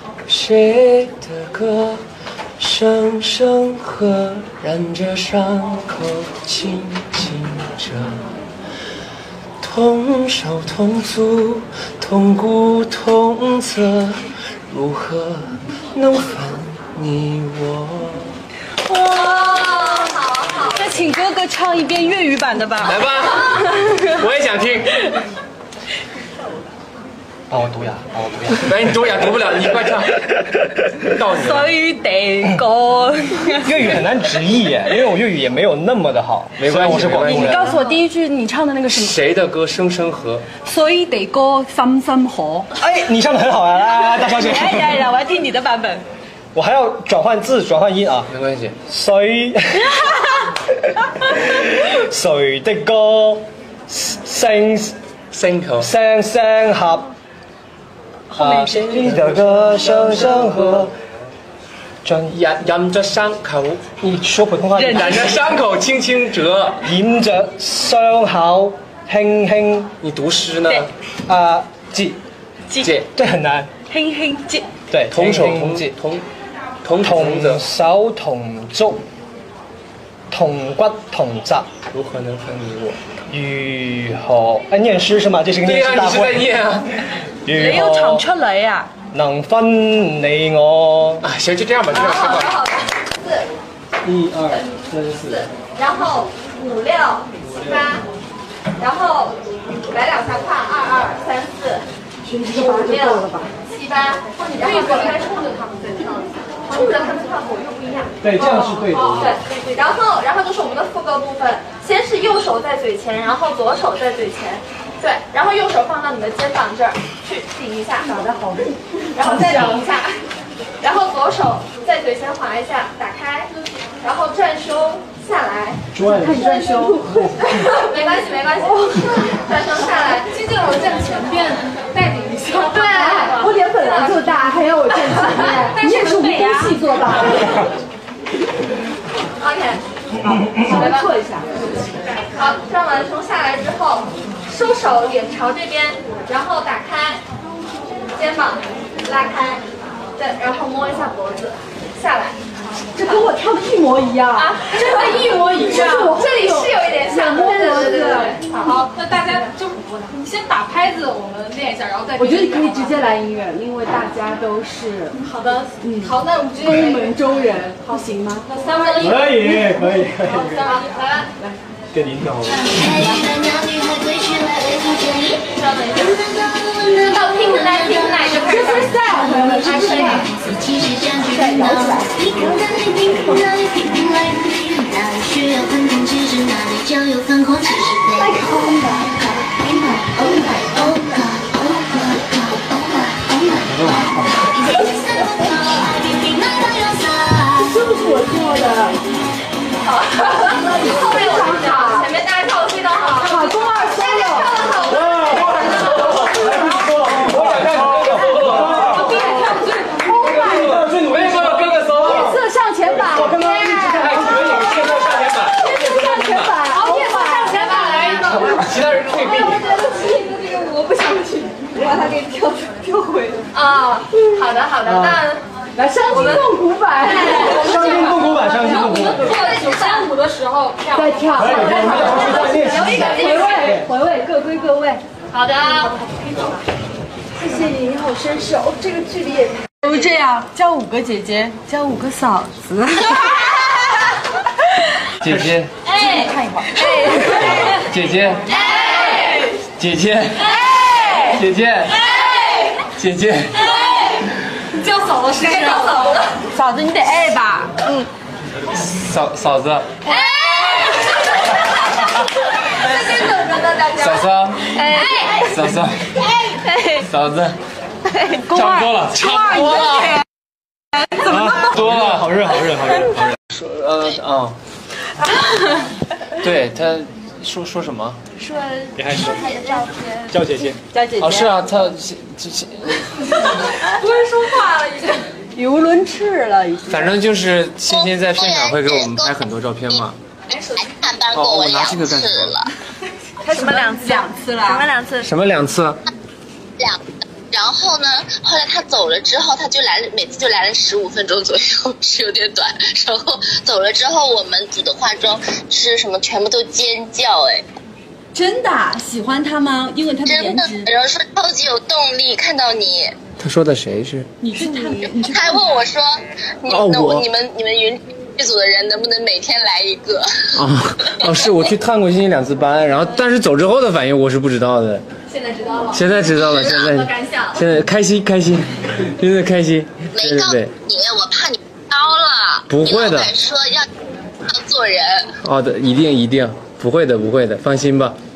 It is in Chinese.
谁的歌，声声和，染着伤口，轻轻着。同手同足，同骨同泽，如何能分你我？ 哇，好， 那请哥哥唱一遍粤语版的吧。 来吧，我也想听。 帮我读呀，帮我读呀。 来，你读呀，读不了，你快唱。到你了。 水地歌。 粤语很难直译耶，因为我粤语也没有那么的好。 没关系， 我是广东人。 你告诉我第一句你唱的那个什么？ 谁的歌声声和？ 水地歌，深深河。 哎，你唱的很好呀，来，大小姐。 来，我要听你的版本。 我还要转换字、转换音啊。 没关系。 水，谁的歌声口。 声声合。谁的歌声声和。 染着伤口， 你说普通话。 染着伤口轻轻折， 染着伤口轻轻。 你读诗呢？ 接，这很难。 轻轻接。 对， 同手同手同足，同骨同扎。 如何能分你我？ 如何？念诗是吗？这是个念诗大会。 对啊，你是在念啊。 你要唱出嚟啊！ 能分你我。 啊，行，就这样吧，就这样说吧。 好的，4、 1、2、3、4， 然后5、6、7、8，然后来2下跨2、2、3、4、5、6、7、8，然后分开冲着他们再跳，冲着他们跳左右不一样。 对，这样是对的。 对，然后就是我们的副歌部分，先是右手在嘴前，然后左手在嘴前。对，然后右手放到你的肩膀这儿去顶一下，打得好，然后再顶一下，然后左手在嘴前划一下，打开，然后转胸下来， 看你转胸， 没关系，转胸下来， 记得我站前边带领一下。 对， 我脸本来就大，还要我站前面，你也是无功戏做到。 OK， 好，来做一下。 好，转完胸下来之后。收手，脸朝这边，然后打开，肩膀拉开，对，然后摸一下脖子，下来。 这跟我跳的一模一样啊，真的一模一样。这里是有一点像，对。 好，那大家就你先打拍子，我们练一下，然后再。 我觉得你可以直接来音乐，因为大家都是好的，好，那我们直接东门中人，不行吗？ 那3、2、1， 可以。 好，3、2、1，来。 跟您跳。 到听奶就开始。 就是在我们是这样，再摇起来。这不是我做的。 好，后面我们跳，前面大家跳的非常好。 好，中2 solo。上前板， 我刚刚一直在看你们现在上前板， 上前板， 好，叶子上前板来一个， 其他人可以避。 我觉得这个我不想去，我把它给跳回。 啊，好的，那来伤筋动骨板， 伤筋动骨板。 做9、3、5的时候跳， 再跳， 留一个回位，各归各位。 好的， 谢谢你，你好身手，这个距离也。都这样，叫5个姐姐，叫5个嫂子。 姐姐， 哎， 看一会儿。 姐姐， 哎， 姐姐， 哎， 姐姐， 哎， 姐姐， 哎， 叫嫂子是这样。 嫂子，你得哎吧？ 嫂子， 哎，这是怎么的大家？ 嫂嫂， 哎， 嫂嫂， 哎， 嫂子， 差不多了， 怎么那么多了， 好热。 说对他说什么？ 说别害羞， 你的照片， 叫姐姐。 叫姐姐。 哦，是啊，他不会说话了已经。 语无伦次了，已经。 反正就是欣欣在片场会给我们拍很多照片嘛。哦，我拿这个干什么？ 他什么2次？2次了。什么2次？ 什么2次？ 然后呢，后来他走了之后，他就来了，每次就来了15分钟左右，是有点短。然后走了之后，我们组的化妆是什么，全部都尖叫哎。 真的喜欢他吗？因为他的颜值。 然后说超级有动力，看到你。 他说的谁是？ 你去看， 他还问我说，你们云剧组的人能不能每天来一个？ 是我去探过星期2次班，然后但是走之后的反应我是不知道的。 现在知道了。 现在知道了，现在开心，真的开心。 没告诉你，我怕你高了。 不会的。 你老板说要做人。 的，一定不会的，放心吧。